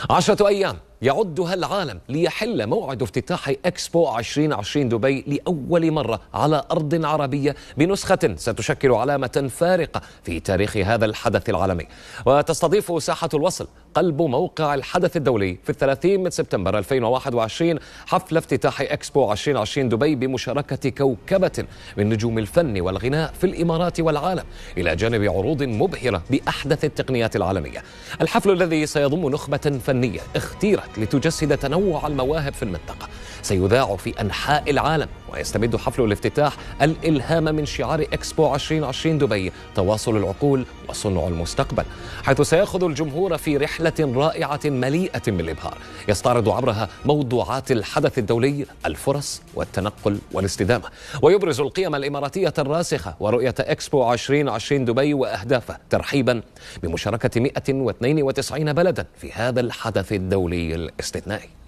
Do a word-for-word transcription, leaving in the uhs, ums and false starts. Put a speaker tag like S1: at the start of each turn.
S1: عشرة أيام يعدها العالم ليحل موعد افتتاح إكسبو ألفين وعشرين دبي لأول مرة على أرض عربية بنسخة ستشكل علامة فارقة في تاريخ هذا الحدث العالمي. وتستضيف ساحة الوصل قلب موقع الحدث الدولي في الثلاثين من سبتمبر ألفين وواحد وعشرين حفل افتتاح إكسبو ألفين وعشرين دبي بمشاركة كوكبة من نجوم الفن والغناء في الإمارات والعالم، إلى جانب عروض مبهرة بأحدث التقنيات العالمية. الحفل الذي سيضم نخبة فنية اختيرت لتجسد تنوع المواهب في المنطقة سيذاع في أنحاء العالم، ويستمد حفل الافتتاح الإلهام من شعار إكسبو ألفين وعشرين دبي: تواصل العقول وصنع المستقبل، حيث سيأخذ الجمهور في رحلة رائعة مليئة بالإبهار يستعرض عبرها موضوعات الحدث الدولي، الفرص والتنقل والاستدامة، ويبرز القيم الإماراتية الراسخة ورؤية إكسبو ألفين وعشرين دبي وأهدافه، ترحيبا بمشاركة مئة واثنين وتسعين بلدا في هذا الحدث الدولي الاستثنائي.